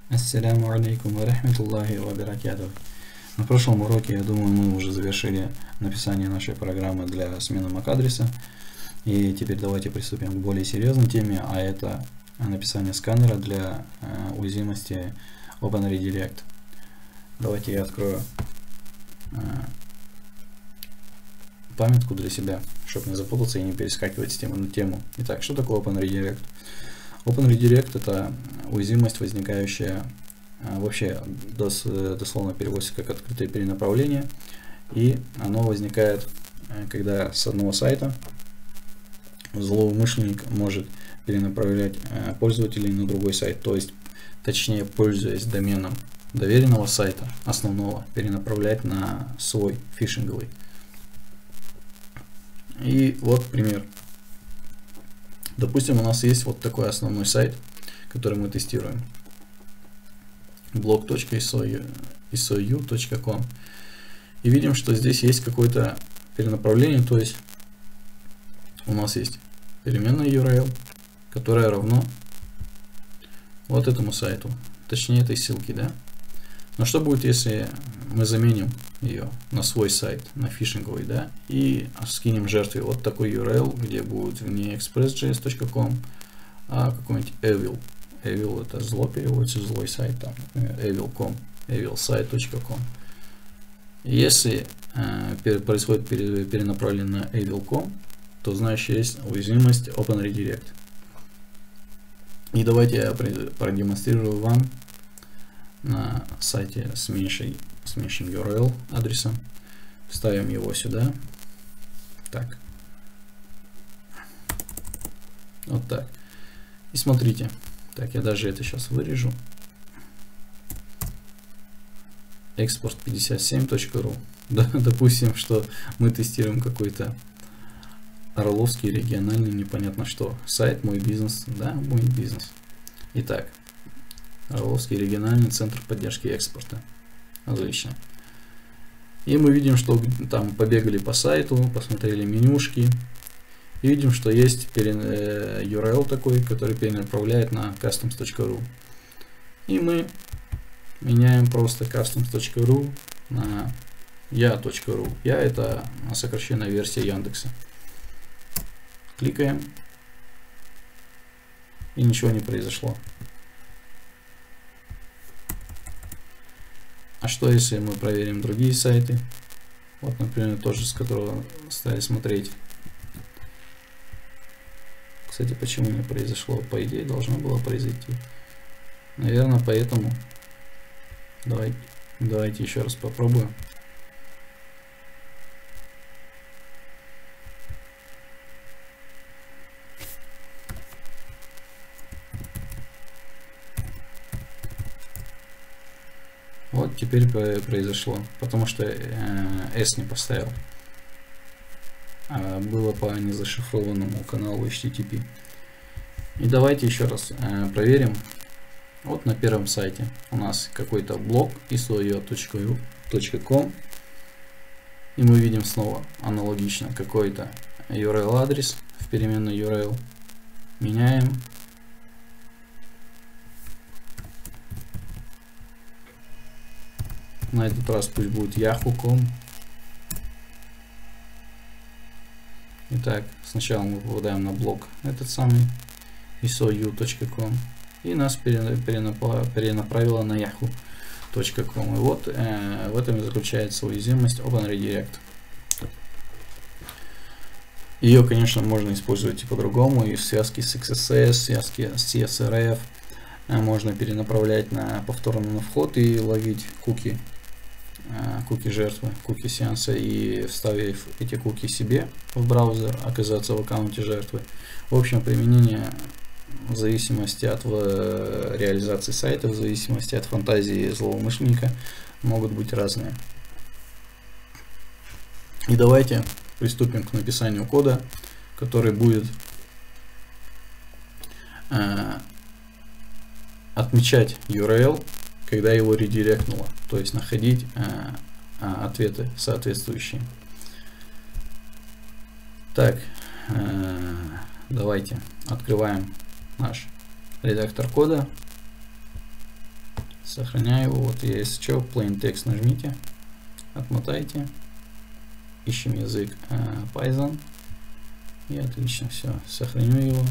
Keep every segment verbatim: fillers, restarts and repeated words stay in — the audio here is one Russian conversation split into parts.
Ассаляму алейкум ва рахматуллахи ва баракатух. На прошлом уроке, я думаю, мы уже завершили написание нашей программы для смены MAC-адреса. И теперь давайте приступим к более серьезной теме, а это написание сканера для э, уязвимости OpenRedirect. Давайте я открою э, памятку для себя, чтобы не запутаться и не перескакивать с темы на тему. Итак, что такое OpenRedirect? OpenRedirect — это уязвимость, возникающая, вообще дос, дословно переводится как открытое перенаправление, и оно возникает, когда с одного сайта злоумышленник может перенаправлять пользователей на другой сайт, то есть, точнее, пользуясь доменом доверенного сайта, основного, перенаправлять на свой фишинговый. И вот пример. Допустим, у нас есть вот такой основной сайт, который мы тестируем. блог точка ай эс о ю точка ком. И видим, что здесь есть какое-то перенаправление, то есть у нас есть переменная ю ар эл, которая равно вот этому сайту, точнее этой ссылке, да? Но что будет, если мы заменим ее на свой сайт, на фишинговый, да, и скинем жертве вот такой ю ар эл, где будет не экспресс точка джей эс точка ком, а какой-нибудь evil. Evil — это зло, переводится, злой сайт, там, evil точка ком, evil сайт точка ком. Если э, происходит пере, перенаправление на evil точка ком, то значит есть уязвимость OpenRedirect. И давайте я продемонстрирую вам на сайте с меньшей, с меньшим ю ар эл адресом. Ставим его сюда. Так. Вот так. И смотрите. Так, я даже это сейчас вырежу. экспорт пятьдесят семь точка ру. Да, допустим, что мы тестируем какой-то орловский региональный непонятно что. Сайт «Мой бизнес». Да, «Мой бизнес». Итак. Орловский региональный центр поддержки экспорта. Отлично. И мы видим, что там побегали по сайту, посмотрели менюшки. И видим, что есть ю ар эл такой, который перенаправляет на customs точка ру. И мы меняем просто customs точка ру на я точка ру. Я — это сокращенная версия Яндекса. Кликаем. И ничего не произошло. А что если мы проверим другие сайты? Вот, например, тоже с которого стали смотреть. Кстати, почему не произошло? По идее, должно было произойти. Наверное, поэтому. Давайте, давайте еще раз попробуем. Вот теперь произошло, потому что э, S не поставил, а было по незашифрованному каналу эйч ти ти пи. И давайте еще раз э, проверим. Вот на первом сайте у нас какой-то блог ай эс о ю точка ком, и мы видим снова аналогично какой-то ю ар эл адрес в переменной ю ар эл. Меняем. На этот раз пусть будет яху точка ком. Итак, сначала мы попадаем на блог этот самый ай эс о ю точка ком, и нас перенаправило на яху точка ком. И вот э, в этом и заключается уязвимость OpenRedirect. Ее, конечно, можно использовать и по-другому, и в связке с икс эс эс, в связке с си эс эр эф. Можно перенаправлять на повторно на вход и ловить куки, куки жертвы, куки сеанса, и вставив эти куки себе в браузер, оказаться в аккаунте жертвы. В общем, применение в зависимости от реализации сайта, в зависимости от фантазии злоумышленника, могут быть разные. И давайте приступим к написанию кода, который будет э, отмечать ю ар эл, когда его редиректнуло, то есть находить э, ответы соответствующие. Так, э, давайте открываем наш редактор кода. Сохраняю его. Вот есть что, plain text нажмите, отмотайте, ищем язык э, Python. И отлично, все, сохраню его.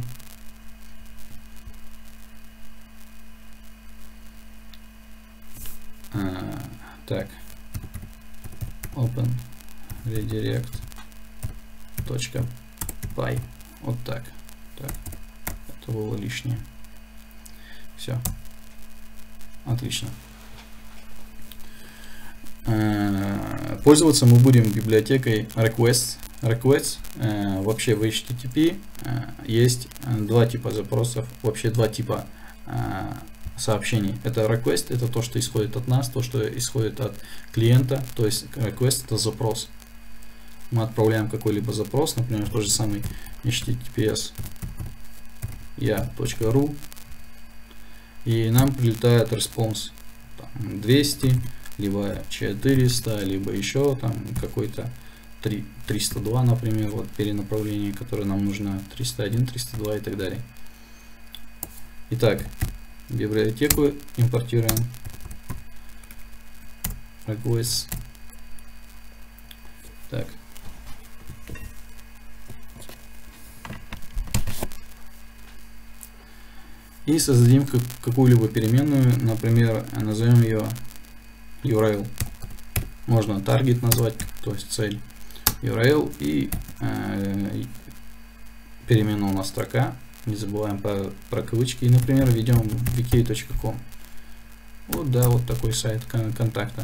А, так, open redirect точка py. Вот так. Так, это было лишнее. Все. Отлично. А, пользоваться мы будем библиотекой requests. Requests э, вообще в эйч ти ти пи э, есть два типа запросов, вообще два типа э, сообщений. Это request, это то, что исходит от нас, то, что исходит от клиента, то есть request это запрос. Мы отправляем какой-либо запрос, например, тот же самый эйч ти ти пи эс я точка ру, и нам прилетает response там, двести, либо четыреста, либо еще там какой-то триста два, например, вот перенаправление, которое нам нужно, триста один, триста два и так далее. Итак, библиотеку импортируем. Requests. Так. И создадим какую-либо переменную, например, назовем ее ю ар эл. Можно target назвать, то есть цель. ю ар эл и э, переменная у нас строка. Не забываем про, про кавычки. И, например, введем ви кей точка ком. Вот, да, вот такой сайт контакта.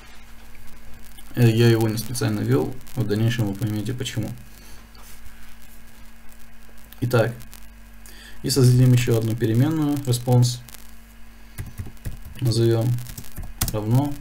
Я его не специально ввел. В дальнейшем вы поймете почему. Итак, и создадим еще одну переменную response. Назовем равно.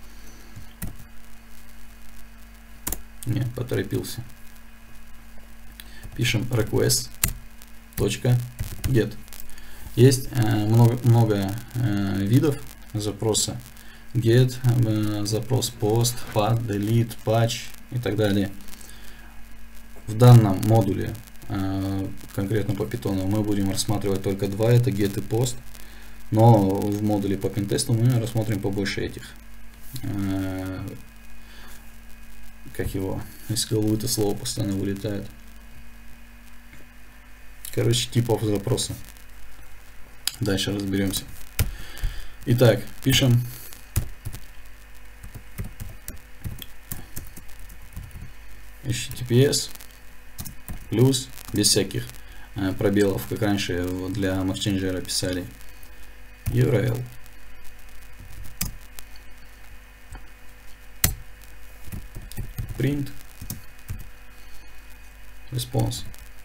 Не, поторопился. Пишем request точка get. Есть э, много, много э, видов запроса. Get, э, запрос post, pad, delete, patch и так далее. В данном модуле, э, конкретно по Python, мы будем рассматривать только два, это get и post. Но в модуле по пентесту мы рассмотрим побольше этих. Э, как его, из головы это слово постоянно вылетает. Короче, типов запроса. Дальше разберемся. Итак, пишем эйч ти ти пи эс плюс, без всяких э, пробелов, как раньше для Marchange писали, ю ар эл. Print response.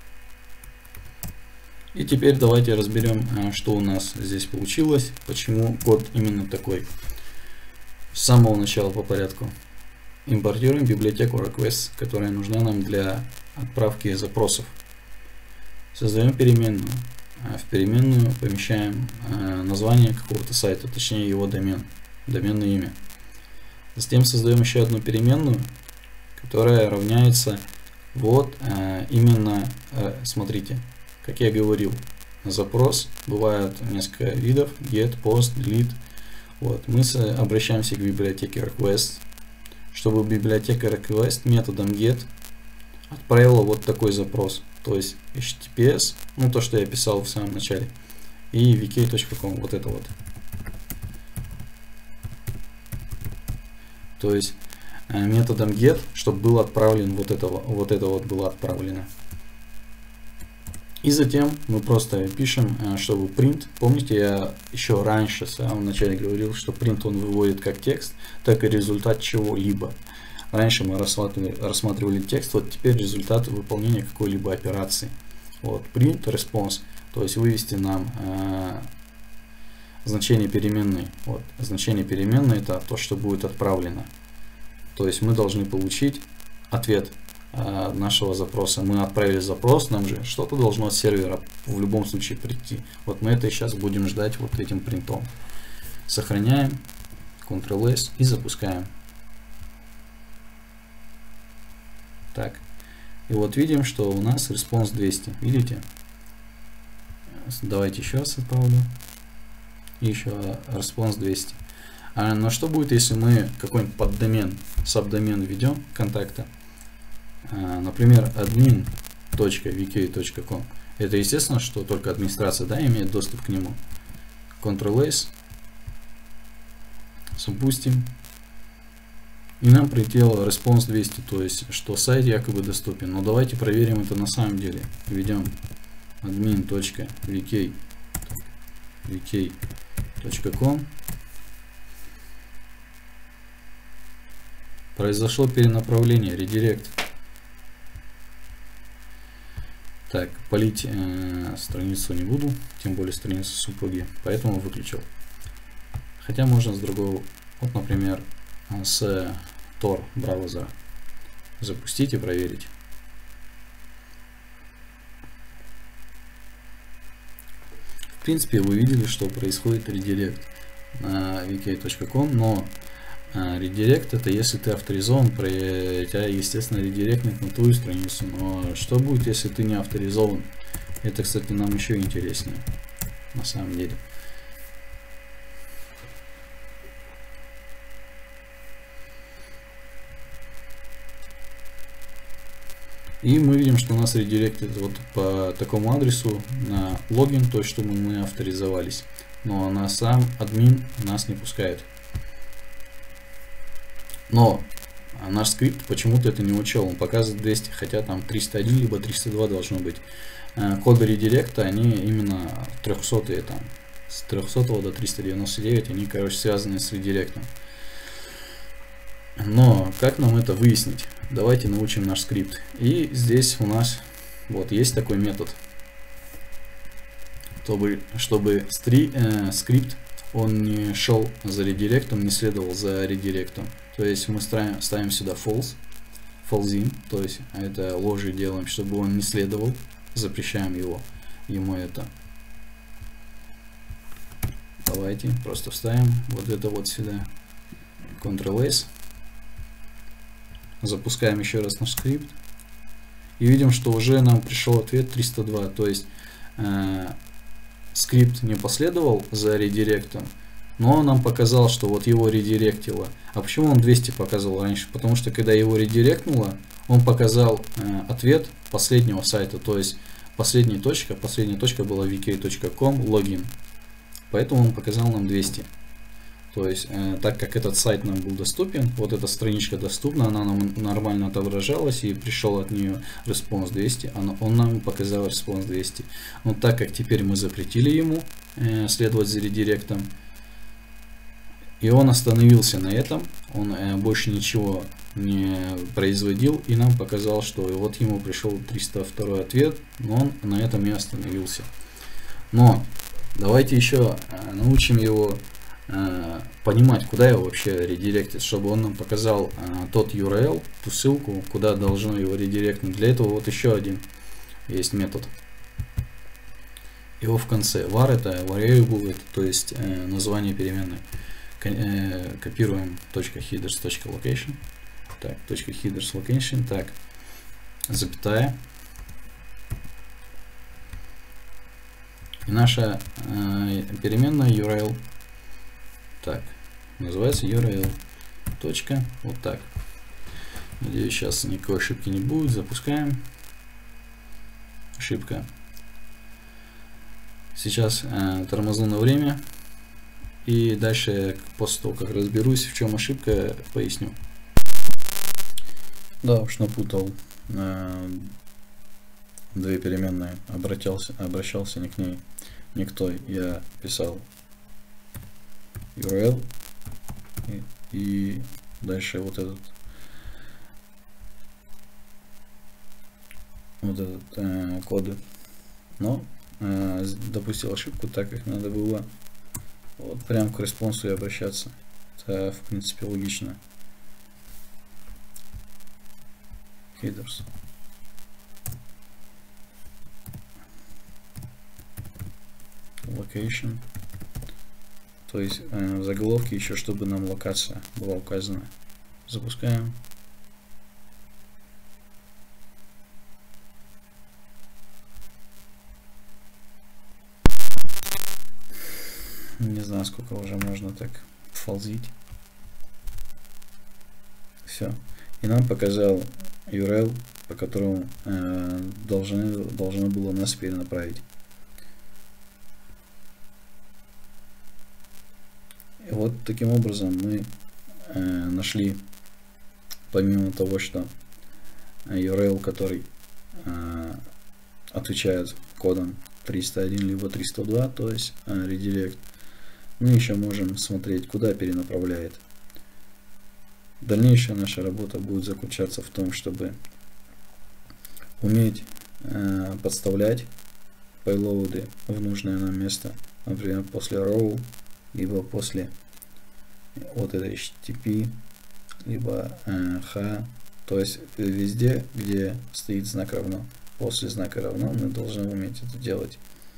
И теперь давайте разберем, что у нас здесь получилось, почему код именно такой. С самого начала по порядку. Импортируем библиотеку requests, которая нужна нам для отправки запросов. Создаем переменную. В переменную помещаем название какого-то сайта, точнее его домен, доменное имя. Затем создаем еще одну переменную, которая равняется вот именно, смотрите, как я говорил, запрос бывает несколько видов: get, post, delete. Вот, мы обращаемся к библиотеке request, чтобы библиотека request методом get отправила вот такой запрос, то есть эйч ти ти пи эс, ну то, что я писал в самом начале, и ви кей точка ком, вот это вот. То есть методом get, чтобы был отправлен вот это вот это вот было отправлено. И затем мы просто пишем, чтобы print, помните, я еще раньше в самом начале говорил, что print он выводит как текст, так и результат чего-либо. Раньше мы рассматривали, рассматривали текст, вот теперь результат выполнения какой-либо операции. Вот, print response, то есть вывести нам э, значение переменной. Вот, значение переменной это то, что будет отправлено. То есть мы должны получить ответ нашего запроса. Мы отправили запрос, нам же что-то должно от сервера в любом случае прийти. Вот мы это сейчас будем ждать вот этим принтом. Сохраняем, контрол эс и запускаем. Так, и вот видим, что у нас response двести. Видите? Давайте еще раз отправлю. и еще response двести. А, но что будет, если мы какой-нибудь поддомен, сабдомен введем контакта, а, например, admin точка ви кей точка ком. Это естественно, что только администрация, да, имеет доступ к нему. Ctrl-S, запустим. И нам прилетело response двести, то есть, что сайт якобы доступен. Но давайте проверим это на самом деле. Введем admin точка ви кей точка ком. Произошло перенаправление, редирект. Так, палить э, страницу не буду, тем более страницу с услуги, поэтому выключил. Хотя можно с другого, вот, например, с Tor браузера запустить и проверить. В принципе, вы видели, что происходит редирект на ви кей точка ком, но редирект это если ты авторизован, про тебя, естественно, редиректнет на твою страницу. Но что будет, если ты не авторизован? Это, кстати, нам еще интереснее, на самом деле. И мы видим, что у нас редиректит вот по такому адресу на логин, то есть чтобы мы авторизовались. Но на сам админ нас не пускает. Но наш скрипт почему-то это не учел. Он показывает двести, хотя там триста один либо триста два должно быть. Коды редиректа, они именно трехсотые, там с трехсотого до триста девяносто девять, они, короче, связаны с редиректом. Но как нам это выяснить? Давайте научим наш скрипт. И здесь у нас вот есть такой метод, чтобы, чтобы стри, э, скрипт он не шел за редиректом, не следовал за редиректом. То есть мы ставим, ставим сюда false, false in, то есть это ложью делаем, чтобы он не следовал, запрещаем его, ему это. Давайте просто вставим вот это вот сюда, Ctrl-S, запускаем еще раз наш скрипт и видим, что уже нам пришел ответ триста два, то есть э, скрипт не последовал за редиректом, но он нам показал, что вот его редиректило. А почему он двести показывал раньше? Потому что когда его редиректнуло, он показал э, ответ последнего сайта, то есть последняя точка, последняя точка была ви кей точка ком логин. Поэтому он показал нам двести. То есть, э, так как этот сайт нам был доступен, вот эта страничка доступна, она нам нормально отображалась и пришел от нее response двести, он, он нам показал response двести. Но так как теперь мы запретили ему э, следовать за редиректом, и он остановился на этом, он э, больше ничего не производил, и нам показал, что вот ему пришел триста второй ответ, но он на этом и остановился. Но давайте еще э, научим его э, понимать, куда его вообще редиректить, чтобы он нам показал э, тот ю ар эл, ту ссылку, куда должно его редиректнуть. Для этого вот еще один есть метод. Его в конце. var это variable, это, то есть э, название переменной. Копируем .headers.location, так, .headers location, так, запятая, и наша э, переменная ю ар эл, так, называется ю ар эл, точка, вот так. Надеюсь, сейчас никакой ошибки не будет. Запускаем. Ошибка. Сейчас э, тормозну на время. И дальше, после того, как разберусь, в чем ошибка, поясню. Да, уж напутал э, две переменные. Обратился, обращался не к ней, не к той. Я писал ю ар эл и, и дальше вот этот вот этот э, коды. Но э, допустил ошибку, так как надо было вот прям к респонсу и обращаться. Это, в принципе, логично. Headers. Location. То есть э, в заголовке еще, чтобы нам локация была указана. Запускаем. Не знаю, сколько уже можно так фолзить. Все. И нам показал ю ар эл, по которому э, должны, должно было нас перенаправить. И вот таким образом мы э, нашли, помимо того, что ю ар эл, который э, отвечает кодом триста один либо триста два, то есть э, redirect, мы еще можем смотреть, куда перенаправляет. Дальнейшая наша работа будет заключаться в том, чтобы уметь э, подставлять пейлоуды в нужное нам место, например, после row, либо после вот этой эйч ти ти пи, либо э, h, то есть везде, где стоит знак равно. После знака равно мы должны уметь это делать.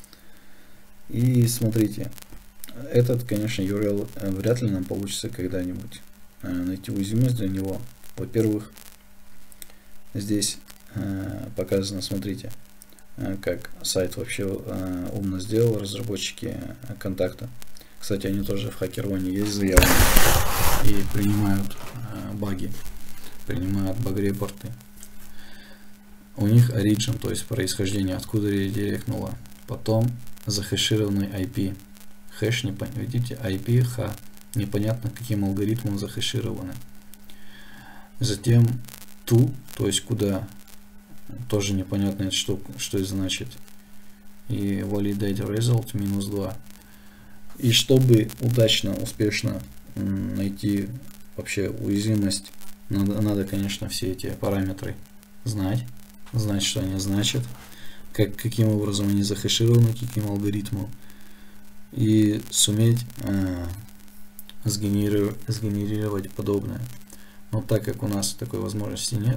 И смотрите, этот, конечно, ю ар эл вряд ли нам получится когда-нибудь э, найти уязвимость для него. Во-первых, здесь э, показано, смотрите, э, как сайт вообще э, умно сделал разработчики э, контакта. Кстати, они тоже в HackerOne есть заявлены и принимают э, баги, принимают баг-репорты. У них origin, то есть происхождение, откуда редиректнуло. Потом захэшированный ай пи. Хэш, не понятно, видите, ай пи, H, непонятно каким алгоритмом захэшированы. Затем to, то есть куда, тоже непонятно, что, что это значит. И validate result минус два. И чтобы удачно, успешно найти вообще уязвимость, надо, надо, конечно, все эти параметры знать, знать, что они значат, как, каким образом они захэшированы, каким алгоритмом, и суметь э, сгенерировать, сгенерировать подобное. Но так как у нас такой возможности нет,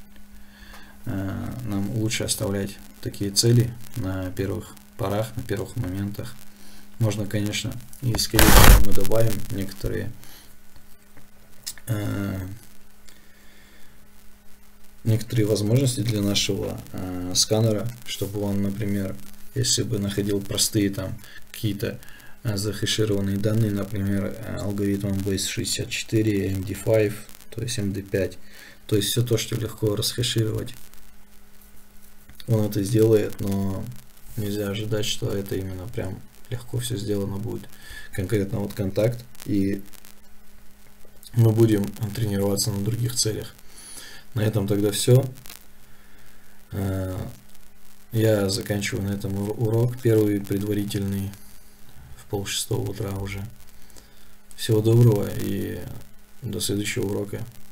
э, нам лучше оставлять такие цели на первых порах, на первых моментах. Можно, конечно, и скорее всего мы добавим некоторые э, некоторые возможности для нашего э, сканера, чтобы он, например, если бы находил простые там какие-то э, захэшированные данные, например, э, алгоритмом бейс шестьдесят четыре, эм ди пять, то есть эм ди пять, то есть все то, что легко расхэшировать, он это сделает, но нельзя ожидать, что это именно прям легко все сделано будет. Конкретно вот контакт, и мы будем тренироваться на других целях. На этом тогда все. Я заканчиваю на этом урок, первый предварительный, в полшестого утра уже. Всего доброго и до следующего урока.